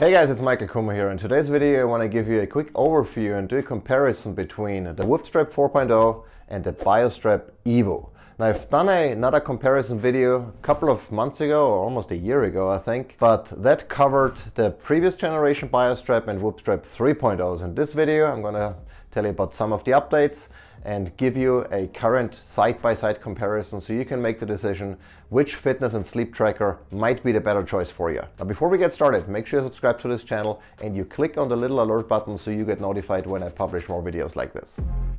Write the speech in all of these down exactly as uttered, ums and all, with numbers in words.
Hey guys, it's Michael Kummer here. In today's video I want to give you a quick overview and do a comparison between the wristband four point oh and the Biostrap EVO. Now I've done a, another comparison video a couple of months ago, or almost a year ago I think, but that covered the previous generation Biostrap and wristband three point oh. In this video I'm going to tell you about some of the updates and give you a current side-by-side comparison so you can make the decision which fitness and sleep tracker might be the better choice for you. Now before we get started, make sure you subscribe to this channel and you click on the little alert button so you get notified when I publish more videos like this.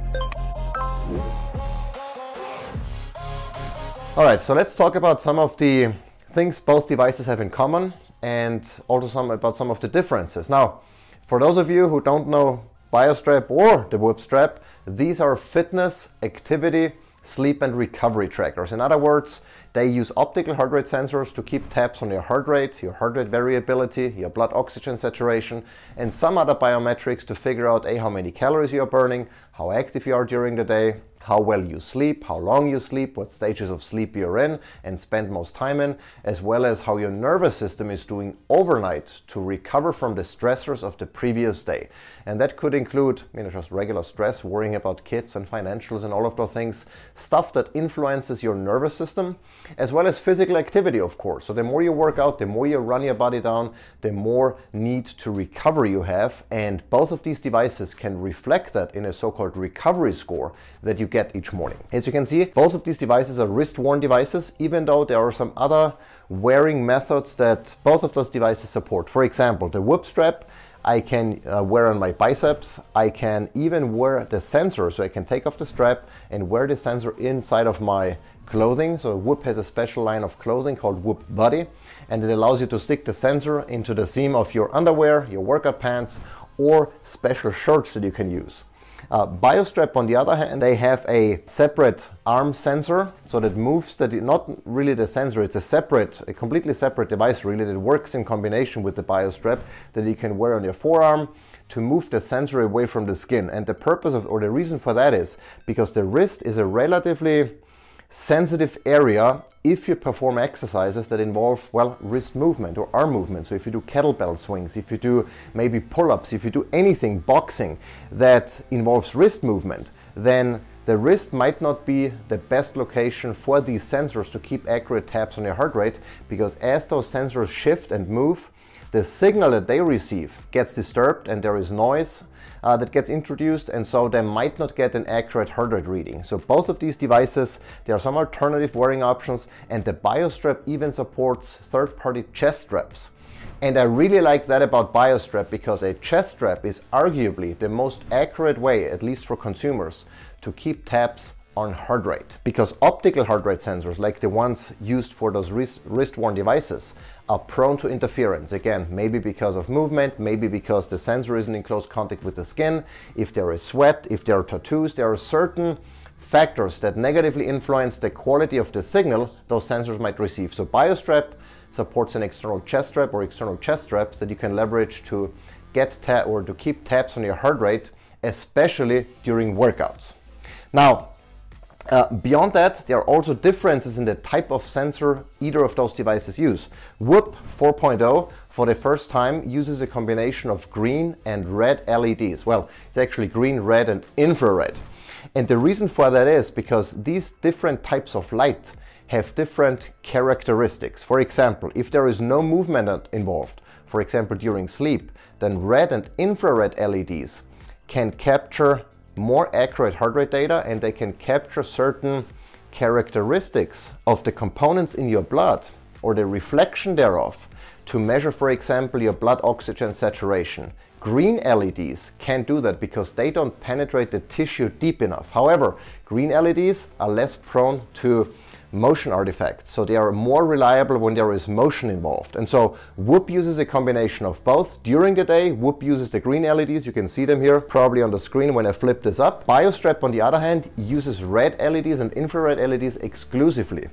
Alright, so let's talk about some of the things both devices have in common and also some about some of the differences. Now, for those of you who don't know Biostrap or the wristband, these are fitness, activity, sleep and recovery trackers. In other words, they use optical heart rate sensors to keep tabs on your heart rate, your heart rate variability, your blood oxygen saturation, and some other biometrics to figure out A, how many calories you are burning, how active you are during the day, how well you sleep, how long you sleep, what stages of sleep you're in and spend most time in, as well as how your nervous system is doing overnight to recover from the stressors of the previous day. And that could include, you know, just regular stress, worrying about kids and financials and all of those things, stuff that influences your nervous system, as well as physical activity, of course. So the more you work out, the more you run your body down, the more need to recover you have. And both of these devices can reflect that in a so-called recovery score that you get each morning. As you can see, both of these devices are wrist-worn devices, even though there are some other wearing methods that both of those devices support. For example, the wristband I can uh, wear on my biceps. I can even wear the sensor, so I can take off the strap and wear the sensor inside of my clothing. So Whoop has a special line of clothing called Whoop Body, and it allows you to stick the sensor into the seam of your underwear, your workout pants, or special shirts that you can use. Uh, Biostrap, on the other hand, they have a separate arm sensor, so that moves that not really the sensor, it's a separate, a completely separate device really that works in combination with the Biostrap that you can wear on your forearm to move the sensor away from the skin. And the purpose of, or the reason for that is because the wrist is a relatively sensitive area if you perform exercises that involve, well, wrist movement or arm movement. So if you do kettlebell swings, if you do maybe pull-ups, if you do anything, boxing, that involves wrist movement, then the wrist might not be the best location for these sensors to keep accurate tabs on your heart rate, because as those sensors shift and move, the signal that they receive gets disturbed and there is noise Uh, that gets introduced, and so they might not get an accurate heart rate reading. So both of these devices, there are some alternative wearing options, and the Biostrap even supports third-party chest straps. And I really like that about Biostrap, because a chest strap is arguably the most accurate way, at least for consumers, to keep tabs on heart rate. Because optical heart rate sensors, like the ones used for those wrist, wrist-worn devices, are prone to interference. Again, maybe because of movement, maybe because the sensor isn't in close contact with the skin, if there is sweat, if there are tattoos, there are certain factors that negatively influence the quality of the signal those sensors might receive. So Biostrap supports an external chest strap or external chest straps that you can leverage to get ta or to keep tabs on your heart rate, especially during workouts. Now, Uh, beyond that, there are also differences in the type of sensor either of those devices use. Whoop four point oh, for the first time, uses a combination of green and red L E Ds. Well, it's actually green, red, and infrared. And the reason for that is because these different types of light have different characteristics. For example, if there is no movement involved, for example during sleep, then red and infrared L E Ds can capture more accurate heart rate data, and they can capture certain characteristics of the components in your blood or the reflection thereof to measure, for example, your blood oxygen saturation. Green L E Ds can't do that because they don't penetrate the tissue deep enough. However, green L E Ds are less prone to motion artifacts, so they are more reliable when there is motion involved. And so Whoop uses a combination of both. During the day, Whoop uses the green L E Ds. You can see them here probably on the screen when I flip this up. Biostrap, on the other hand, uses red L E Ds and infrared L E Ds exclusively.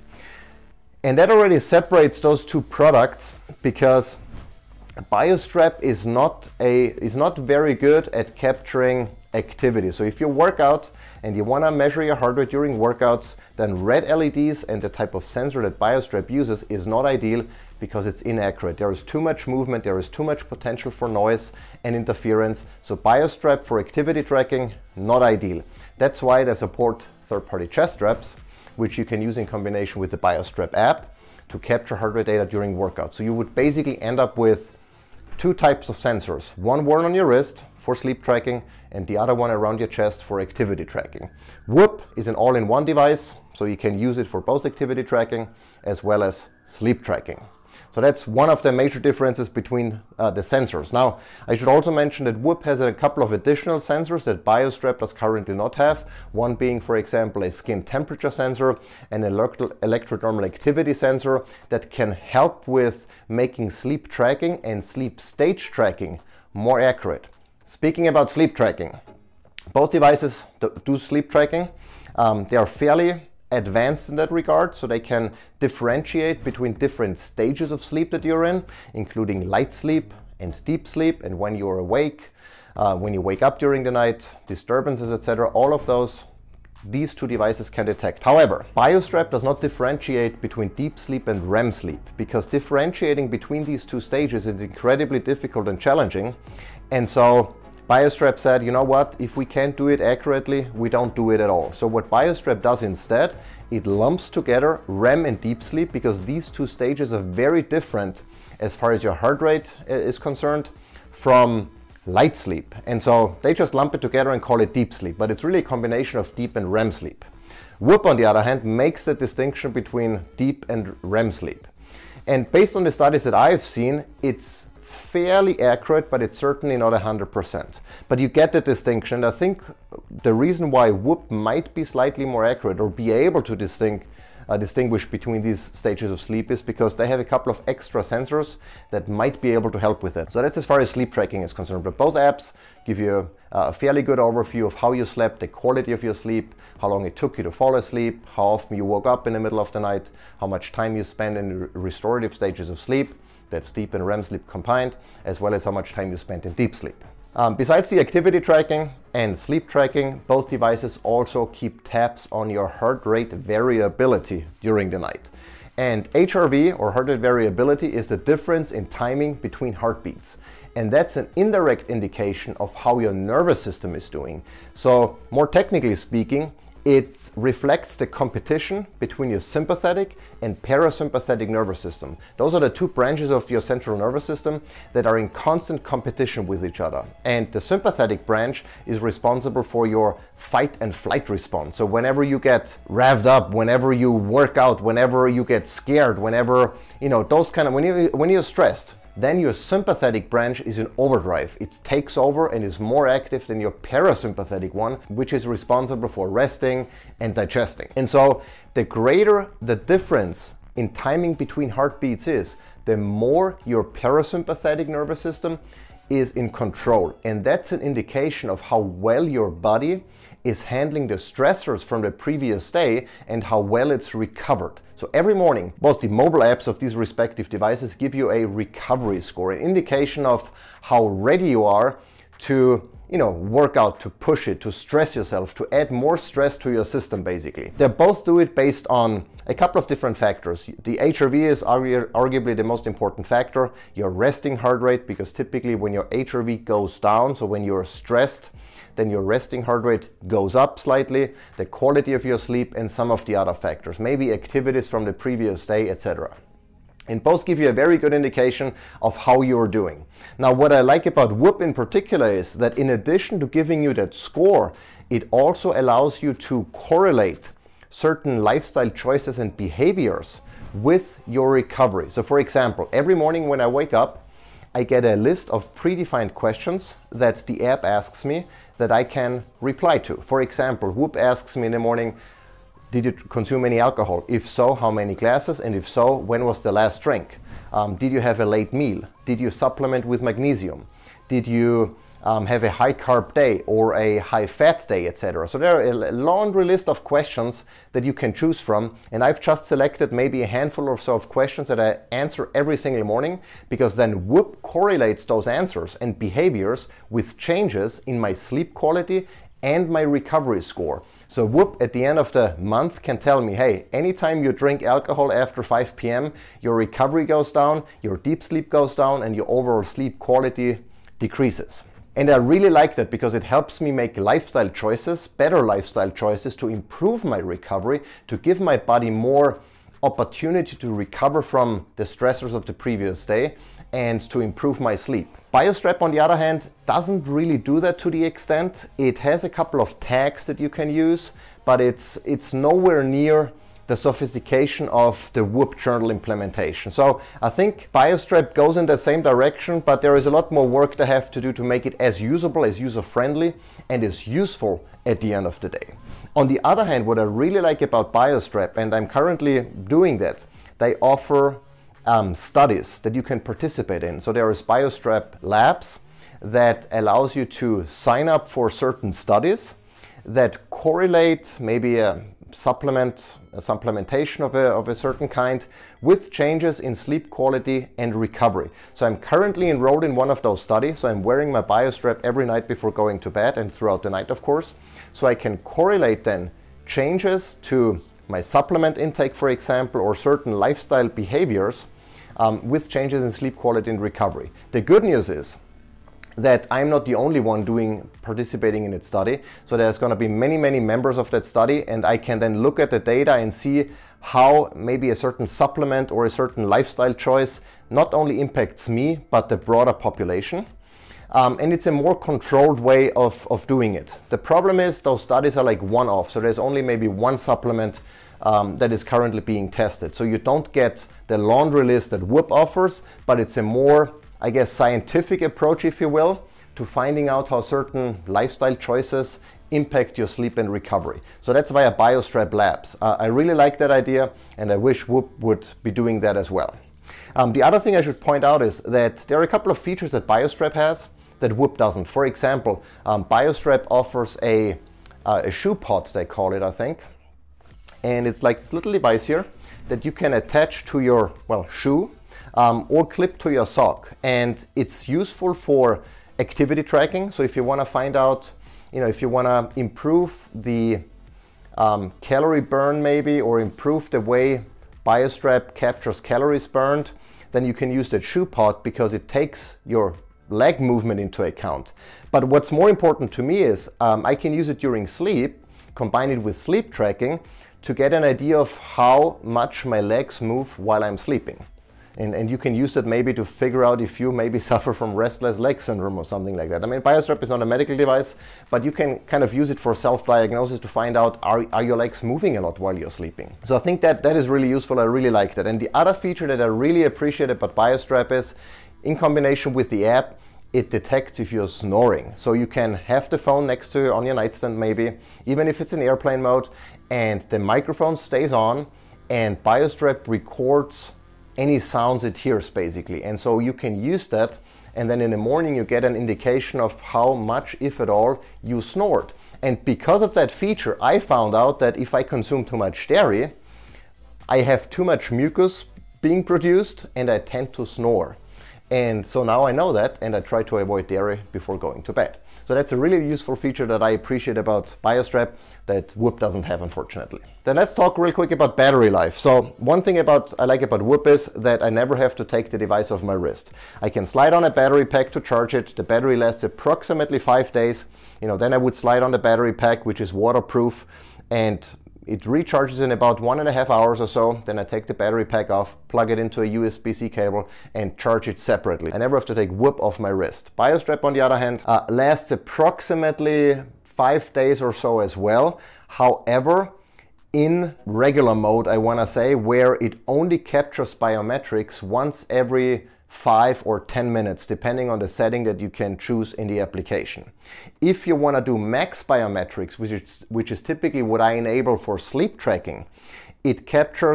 And that already separates those two products, because Biostrap is not a is not very good at capturing activity. So if you work out and you want to measure your heart rate during workouts, then red L E Ds and the type of sensor that Biostrap uses is not ideal, because it's inaccurate. There is too much movement, there is too much potential for noise and interference. So Biostrap for activity tracking, not ideal. That's why they support third-party chest straps, which you can use in combination with the Biostrap app to capture heart rate data during workout. So you would basically end up with two types of sensors, one worn on your wrist for sleep tracking and the other one around your chest for activity tracking. Whoop is an all-in-one device, so you can use it for both activity tracking as well as sleep tracking. So that's one of the major differences between uh, the sensors. Now, I should also mention that Whoop has a couple of additional sensors that Biostrap does currently not have. One being, for example, a skin temperature sensor and an electrodermal activity sensor that can help with making sleep tracking and sleep stage tracking more accurate. Speaking about sleep tracking, both devices do sleep tracking. Um, they are fairly advanced in that regard, so they can differentiate between different stages of sleep that you're in, including light sleep and deep sleep, and when you're awake, uh, when you wake up during the night, disturbances, et cetera. All of those, these two devices can detect. However, Biostrap does not differentiate between deep sleep and R E M sleep, because differentiating between these two stages is incredibly difficult and challenging. And so Biostrap said, you know what, if we can't do it accurately, we don't do it at all. So what Biostrap does instead, it lumps together R E M and deep sleep, because these two stages are very different as far as your heart rate is concerned from light sleep. And so they just lump it together and call it deep sleep, but it's really a combination of deep and R E M sleep. Whoop, on the other hand, makes the distinction between deep and R E M sleep. And based on the studies that I've seen, it's fairly accurate, but it's certainly not one hundred percent. But you get the distinction. I think the reason why Whoop might be slightly more accurate or be able to distinct, uh, distinguish between these stages of sleep is because they have a couple of extra sensors that might be able to help with it. So that's as far as sleep tracking is concerned. But both apps give you a fairly good overview of how you slept, the quality of your sleep, how long it took you to fall asleep, how often you woke up in the middle of the night, how much time you spend in the restorative stages of sleep. That's deep and R E M sleep combined, as well as how much time you spent in deep sleep. Um, besides the activity tracking and sleep tracking, both devices also keep tabs on your heart rate variability during the night. And H R V, or heart rate variability, is the difference in timing between heartbeats. And that's an indirect indication of how your nervous system is doing. So more technically speaking, it reflects the competition between your sympathetic and parasympathetic nervous system. Those are the two branches of your central nervous system that are in constant competition with each other. And the sympathetic branch is responsible for your fight and flight response. So whenever you get revved up, whenever you work out, whenever you get scared, whenever, you know, those kind of, when you when you're stressed, then your sympathetic branch is in overdrive. It takes over and is more active than your parasympathetic one, which is responsible for resting and digesting. And so the greater the difference in timing between heartbeats is, the more your parasympathetic nervous system is in control. And that's an indication of how well your body is handling the stressors from the previous day and how well it's recovered. So every morning, both the mobile apps of these respective devices give you a recovery score, an indication of how ready you are to, you know, work out, to push it, to stress yourself, to add more stress to your system, basically. They both do it based on a couple of different factors. The H R V is argu arguably the most important factor, your resting heart rate, because typically when your H R V goes down, so when you're stressed, then your resting heart rate goes up slightly, the quality of your sleep, and some of the other factors, maybe activities from the previous day, et cetera. And both give you a very good indication of how you're doing. Now, what I like about Whoop in particular is that in addition to giving you that score, it also allows you to correlate certain lifestyle choices and behaviors with your recovery. So for example, every morning when I wake up, I get a list of predefined questions that the app asks me that I can reply to. For example, Whoop asks me in the morning, did you consume any alcohol? If so, how many glasses? And if so, when was the last drink? Um, did you have a late meal? Did you supplement with magnesium? Did you um, have a high carb day or a high fat day, et cetera? So there are a laundry list of questions that you can choose from. And I've just selected maybe a handful or so of questions that I answer every single morning, because then Whoop correlates those answers and behaviors with changes in my sleep quality and my recovery score. So Whoop at the end of the month can tell me, hey, anytime you drink alcohol after five p m, your recovery goes down, your deep sleep goes down, and your overall sleep quality decreases. And I really like that because it helps me make lifestyle choices, better lifestyle choices to improve my recovery, to give my body more opportunity to recover from the stressors of the previous day and to improve my sleep. Biostrap, on the other hand, doesn't really do that to the extent. It has a couple of tags that you can use, but it's, it's nowhere near the sophistication of the Whoop journal implementation. So I think Biostrap goes in the same direction, but there is a lot more work they have to do to make it as usable, as user-friendly, and as useful at the end of the day. On the other hand, what I really like about Biostrap, and I'm currently doing that, they offer um, studies that you can participate in. So there is Biostrap Labs that allows you to sign up for certain studies that correlate maybe a supplement, a supplementation of a, of a certain kind with changes in sleep quality and recovery. So I'm currently enrolled in one of those studies. So I'm wearing my Biostrap every night before going to bed and throughout the night, of course. So I can correlate then changes to my supplement intake, for example, or certain lifestyle behaviors um, with changes in sleep quality and recovery. The good news is that I'm not the only one doing participating in that study. So there's going to be many, many members of that study, and I can then look at the data and see how maybe a certain supplement or a certain lifestyle choice not only impacts me, but the broader population. Um, and it's a more controlled way of, of doing it. The problem is those studies are like one-off, so there's only maybe one supplement um, that is currently being tested. So you don't get the laundry list that Whoop offers, but it's a more, I guess, scientific approach, if you will, to finding out how certain lifestyle choices impact your sleep and recovery. So that's via Biostrap Labs. Uh, I really like that idea, and I wish Whoop would be doing that as well. Um, the other thing I should point out is that there are a couple of features that Biostrap has that Whoop doesn't. For example, um, Biostrap offers a, uh, a shoe pod, they call it, I think. And it's like this little device here that you can attach to your, well, shoe um, or clip to your sock. And it's useful for activity tracking. So if you want to find out, you know, if you want to improve the um, calorie burn maybe, or improve the way Biostrap captures calories burned, then you can use the shoe pod because it takes your leg movement into account. But what's more important to me is um, I can use it during sleep, combine it with sleep tracking to get an idea of how much my legs move while I'm sleeping. And, and you can use it maybe to figure out if you maybe suffer from restless leg syndrome or something like that. I mean, Biostrap is not a medical device, but you can kind of use it for self-diagnosis to find out, are, are your legs moving a lot while you're sleeping? So I think that that is really useful. I really like that. And the other feature that I really appreciate about Biostrap is, in combination with the app, it detects if you're snoring. So you can have the phone next to you on your nightstand maybe, even if it's in airplane mode, and the microphone stays on, and Biostrap records any sounds it hears basically. And so you can use that, and then in the morning you get an indication of how much, if at all, you snored. And because of that feature, I found out that if I consume too much dairy, I have too much mucus being produced and I tend to snore. And so now I know that, and I try to avoid dairy before going to bed. So that's a really useful feature that I appreciate about Biostrap that Whoop doesn't have, unfortunately. Then let's talk real quick about battery life. So one thing about I like about Whoop is that I never have to take the device off my wrist. I can slide on a battery pack to charge it. The battery lasts approximately five days. You know, then I would slide on the battery pack, which is waterproof, and it recharges in about one and a half hours or so. Then I take the battery pack off, plug it into a U S B C cable, and charge it separately. I never have to take Whoop off my wrist. Biostrap, on the other hand, uh, lasts approximately five days or so as well. However, in regular mode, I want to say, where it only captures biometrics once every five or ten minutes, depending on the setting that you can choose in the application. If you want to do max biometrics, which is, which is typically what I enable for sleep tracking, it captures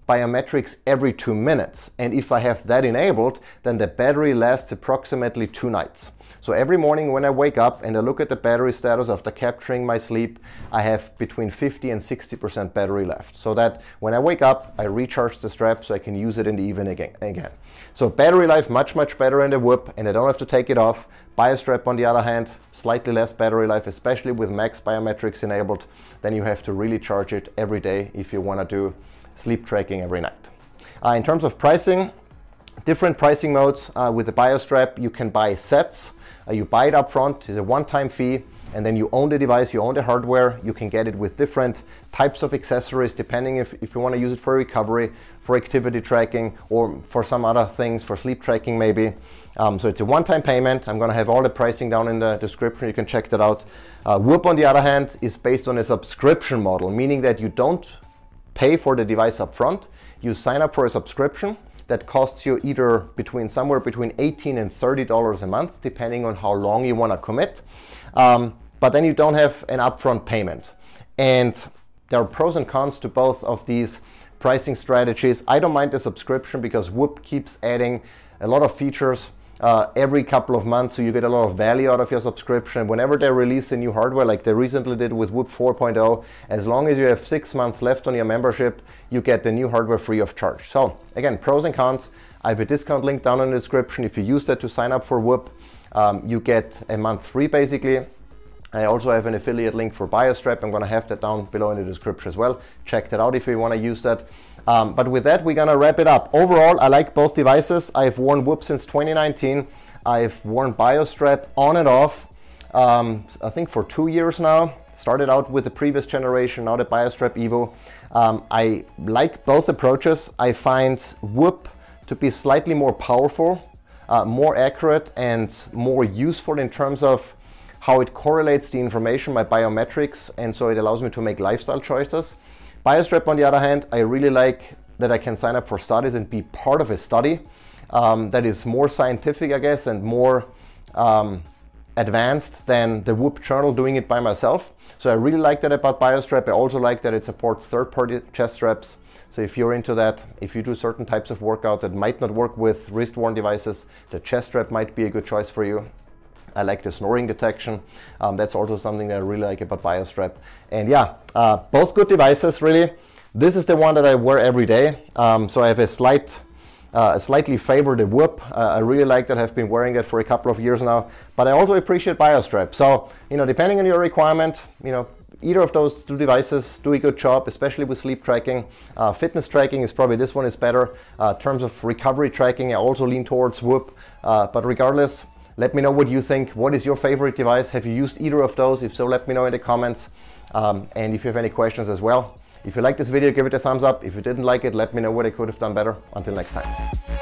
biometrics every two minutes. And if I have that enabled, then the battery lasts approximately two nights. So every morning when I wake up and I look at the battery status after capturing my sleep, I have between fifty and sixty percent battery left. So that when I wake up, I recharge the strap so I can use it in the evening again. So battery life much, much better in the Whoop, and I don't have to take it off. Biostrap on the other hand, slightly less battery life, especially with max biometrics enabled. Then you have to really charge it every day if you want to do sleep tracking every night. Uh, in terms of pricing, different pricing modes. Uh, with the Biostrap, you can buy sets. Uh, you buy it up front, it's a one-time fee, and then you own the device, you own the hardware. You can get it with different types of accessories, depending if, if you want to use it for recovery, for activity tracking, or for some other things, for sleep tracking maybe. Um, so it's a one-time payment. I'm going to have all the pricing down in the description. You can check that out. Uh, Whoop, on the other hand, is based on a subscription model, meaning that you don't pay for the device up front. You sign up for a subscription that costs you either between somewhere between eighteen and thirty dollars a month, depending on how long you want to commit. Um, but then you don't have an upfront payment. And there are pros and cons to both of these pricing strategies. I don't mind the subscription because Whoop keeps adding a lot of features uh, every couple of months, so you get a lot of value out of your subscription. Whenever they release a new hardware, like they recently did with Whoop four point oh, as long as you have six months left on your membership, you get the new hardware free of charge. So again, pros and cons. I have a discount link down in the description. If you use that to sign up for Whoop, um, you get a month free basically. I also have an affiliate link for Biostrap. I'm going to have that down below in the description as well. Check that out if you want to use that. Um, but with that, we're going to wrap it up. Overall, I like both devices. I've worn Whoop since twenty nineteen. I've worn Biostrap on and off, um, I think for two years now. Started out with the previous generation, now the Biostrap EVO. Um, I like both approaches. I find Whoop to be slightly more powerful, uh, more accurate, and more useful in terms of how it correlates the information, my biometrics, and so it allows me to make lifestyle choices. Biostrap, on the other hand, I really like that I can sign up for studies and be part of a study um, that is more scientific, I guess, and more um, advanced than the Whoop journal doing it by myself. So I really like that about Biostrap. I also like that it supports third-party chest straps. So if you're into that, if you do certain types of workout that might not work with wrist-worn devices, the chest strap might be a good choice for you. I like the snoring detection. Um, that's also something that I really like about Biostrap. And yeah, uh, both good devices, really. This is the one that I wear every day. Um, so I have a slight, uh, a slightly favored Whoop. Uh, I really like that. I've been wearing it for a couple of years now. But I also appreciate Biostrap. So, you know, depending on your requirement, you know, either of those two devices do a good job, especially with sleep tracking. Uh, fitness tracking is probably, this one is better. Uh, in terms of recovery tracking, I also lean towards Whoop. Uh, but regardless, let me know what you think. What is your favorite device? Have you used either of those? If so, let me know in the comments. Um, and if you have any questions as well. If you like this video, give it a thumbs up. If you didn't like it, let me know what I could have done better. Until next time.